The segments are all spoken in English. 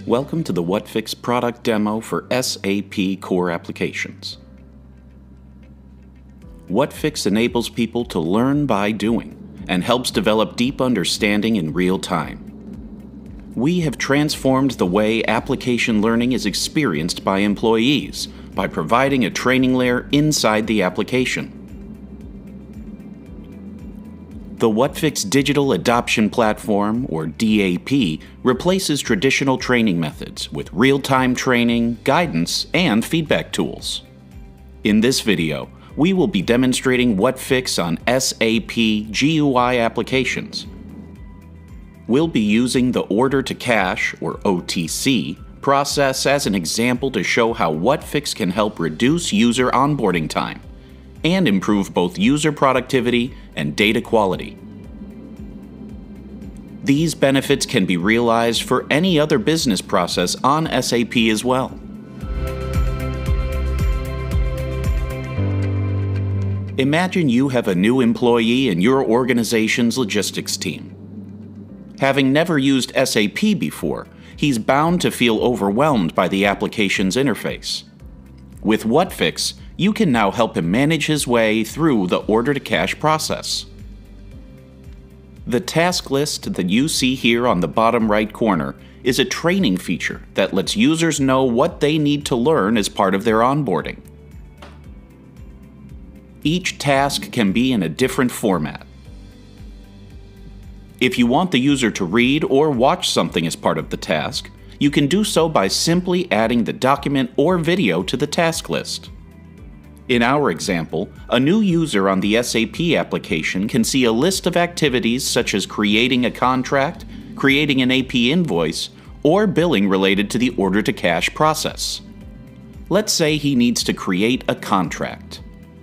Welcome to the Whatfix product demo for SAP core applications. Whatfix enables people to learn by doing and helps develop deep understanding in real time. We have transformed the way application learning is experienced by employees by providing a training layer inside the application. The Whatfix Digital Adoption Platform, or DAP, replaces traditional training methods with real-time training, guidance, and feedback tools. In this video, we will be demonstrating Whatfix on SAP GUI applications. We'll be using the order-to-cash, or OTC, process as an example to show how Whatfix can help reduce user onboarding time and improve both user productivity and data quality. These benefits can be realized for any other business process on SAP as well. Imagine you have a new employee in your organization's logistics team. Having never used SAP before, he's bound to feel overwhelmed by the application's interface. With Whatfix, you can now help him manage his way through the order-to-cash process. The task list that you see here on the bottom right corner is a training feature that lets users know what they need to learn as part of their onboarding. Each task can be in a different format. If you want the user to read or watch something as part of the task, you can do so by simply adding the document or video to the task list. In our example, a new user on the SAP application can see a list of activities such as creating a contract, creating an AP invoice, or billing related to the order-to-cash process. Let's say he needs to create a contract.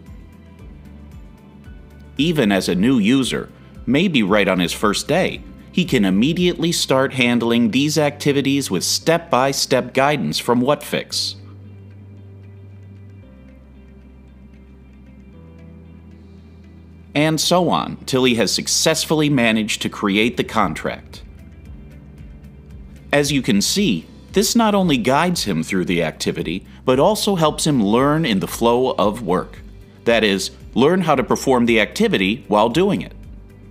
Even as a new user, maybe right on his first day, he can immediately start handling these activities with step-by-step guidance from Whatfix. And so on, till he has successfully managed to create the contract. As you can see, this not only guides him through the activity, but also helps him learn in the flow of work. That is, learn how to perform the activity while doing it.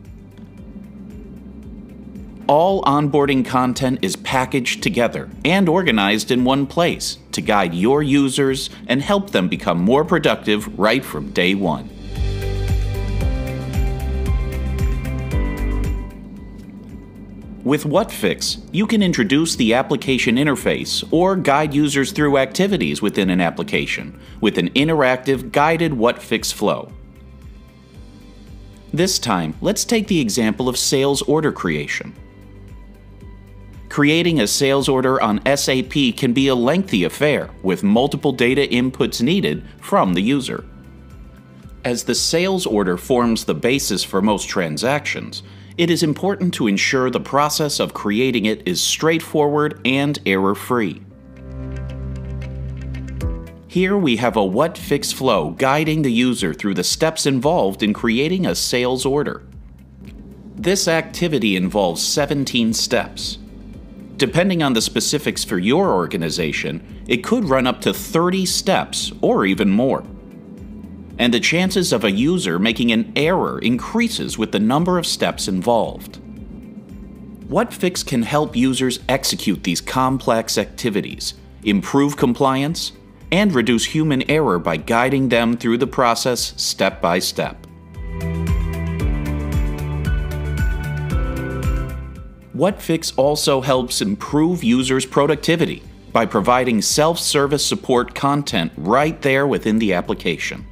All onboarding content is packaged together and organized in one place to guide your users and help them become more productive right from day one. With Whatfix, you can introduce the application interface or guide users through activities within an application with an interactive guided Whatfix flow. This time, let's take the example of sales order creation. Creating a sales order on SAP can be a lengthy affair with multiple data inputs needed from the user. As the sales order forms the basis for most transactions, it is important to ensure the process of creating it is straightforward and error-free. Here we have a Whatfix flow guiding the user through the steps involved in creating a sales order. This activity involves 17 steps. Depending on the specifics for your organization, it could run up to 30 steps or even more. And the chances of a user making an error increases with the number of steps involved. Whatfix can help users execute these complex activities, improve compliance, and reduce human error by guiding them through the process step by step. Whatfix also helps improve users' productivity by providing self-service support content right there within the application.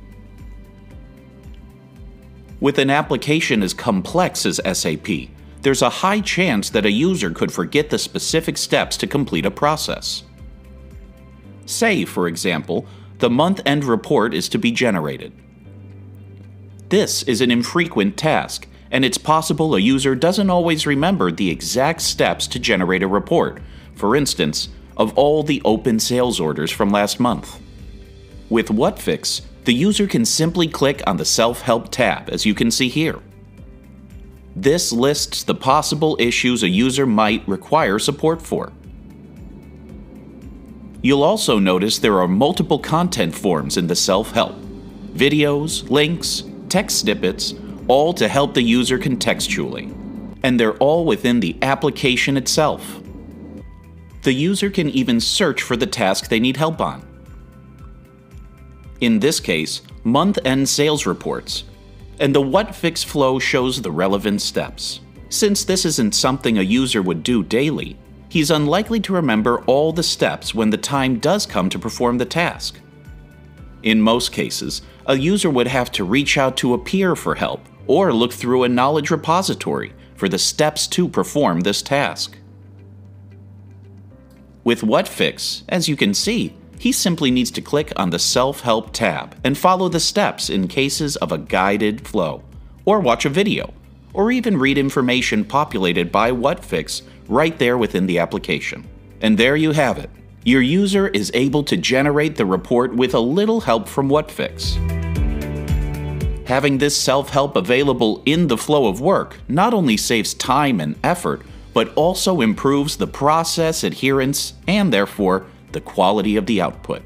With an application as complex as SAP, there's a high chance that a user could forget the specific steps to complete a process. Say, for example, the month-end report is to be generated. This is an infrequent task, and it's possible a user doesn't always remember the exact steps to generate a report, for instance, of all the open sales orders from last month. With Whatfix, the user can simply click on the SelfHelp tab, as you can see here. This lists the possible issues a user might require support for. You'll also notice there are multiple content forms in the SelfHelp: videos, links, text snippets, all to help the user contextually. And they're all within the application itself. The user can even search for the task they need help on. In this case, month-end sales reports, and the Whatfix flow shows the relevant steps. Since this isn't something a user would do daily, he's unlikely to remember all the steps when the time does come to perform the task. In most cases, a user would have to reach out to a peer for help or look through a knowledge repository for the steps to perform this task. With Whatfix, as you can see, he simply needs to click on the SelfHelp tab and follow the steps in cases of a guided flow, or watch a video, or even read information populated by Whatfix right there within the application. And there you have it. Your user is able to generate the report with a little help from Whatfix. Having this SelfHelp available in the flow of work not only saves time and effort, but also improves the process adherence and therefore the quality of the output.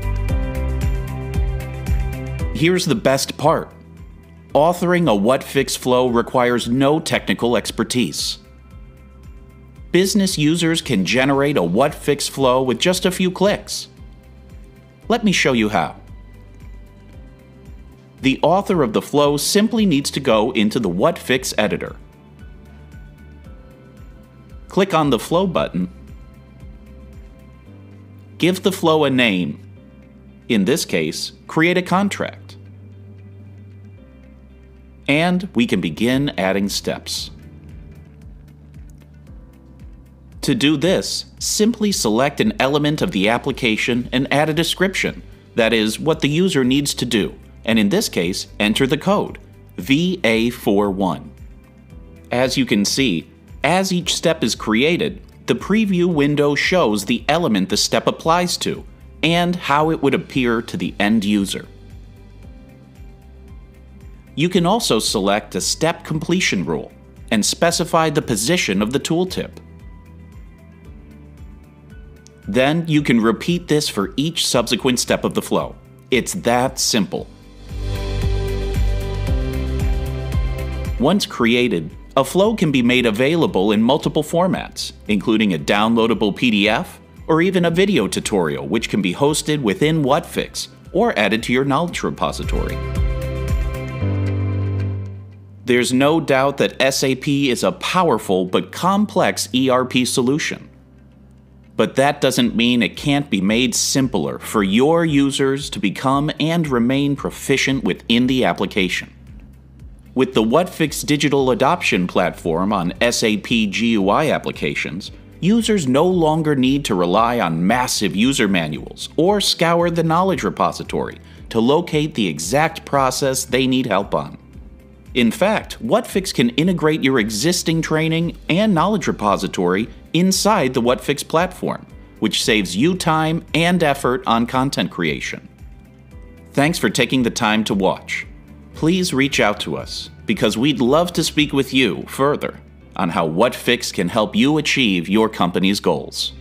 Here's the best part. Authoring a Whatfix flow requires no technical expertise. Business users can generate a Whatfix flow with just a few clicks. Let me show you how. The author of the flow simply needs to go into the Whatfix editor. Click on the Flow button. Give the flow a name. In this case, create a contract. And we can begin adding steps. To do this, simply select an element of the application and add a description, that is, what the user needs to do, and in this case, enter the code, VA41. As you can see, as each step is created, the preview window shows the element the step applies to, and how it would appear to the end user. You can also select a step completion rule, and specify the position of the tooltip. Then you can repeat this for each subsequent step of the flow. It's that simple. Once created, a flow can be made available in multiple formats, including a downloadable PDF or even a video tutorial which can be hosted within Whatfix or added to your knowledge repository. There's no doubt that SAP is a powerful but complex ERP solution. But that doesn't mean it can't be made simpler for your users to become and remain proficient within the application. With the Whatfix digital adoption platform on SAP GUI applications, users no longer need to rely on massive user manuals or scour the knowledge repository to locate the exact process they need help on. In fact, Whatfix can integrate your existing training and knowledge repository inside the Whatfix platform, which saves you time and effort on content creation. Thanks for taking the time to watch. Please reach out to us, because we'd love to speak with you further on how Whatfix can help you achieve your company's goals.